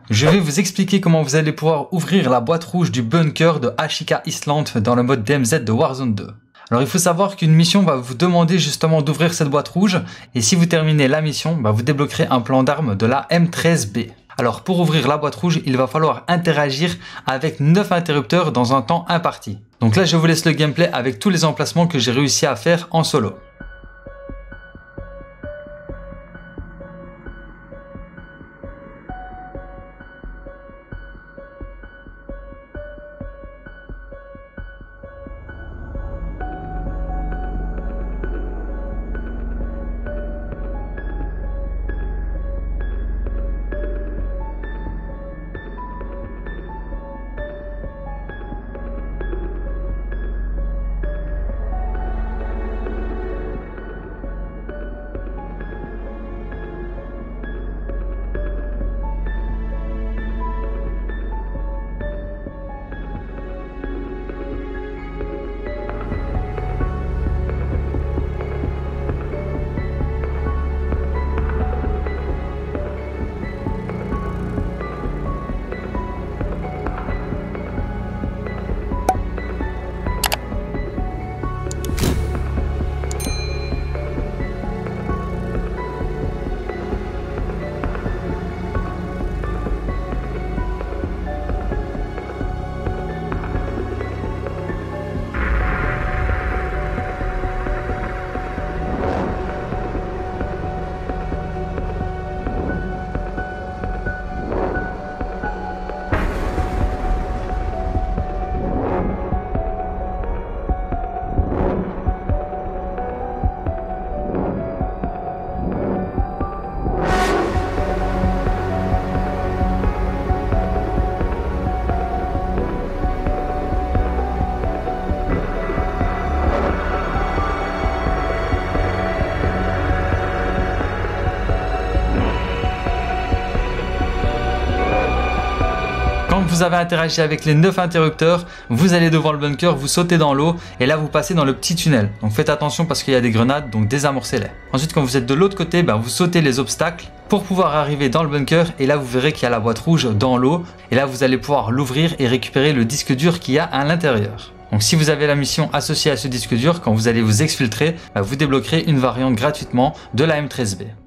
Je vais vous expliquer comment vous allez pouvoir ouvrir la boîte rouge du bunker de Ashika Island dans le mode DMZ de Warzone 2. Alors il faut savoir qu'une mission va vous demander justement d'ouvrir cette boîte rouge et si vous terminez la mission, vous débloquerez un plan d'armes de la M13B. Alors pour ouvrir la boîte rouge, il va falloir interagir avec 9 interrupteurs dans un temps imparti. Donc là je vous laisse le gameplay avec tous les emplacements que j'ai réussi à faire en solo. Quand vous avez interagi avec les 9 interrupteurs, vous allez devant le bunker, vous sautez dans l'eau et là vous passez dans le petit tunnel. Donc faites attention parce qu'il y a des grenades, donc désamorcez-les. Ensuite quand vous êtes de l'autre côté, vous sautez les obstacles pour pouvoir arriver dans le bunker et là vous verrez qu'il y a la boîte rouge dans l'eau et là vous allez pouvoir l'ouvrir et récupérer le disque dur qu'il y a à l'intérieur. Donc si vous avez la mission associée à ce disque dur, quand vous allez vous exfiltrer, vous débloquerez une variante gratuitement de la M13B.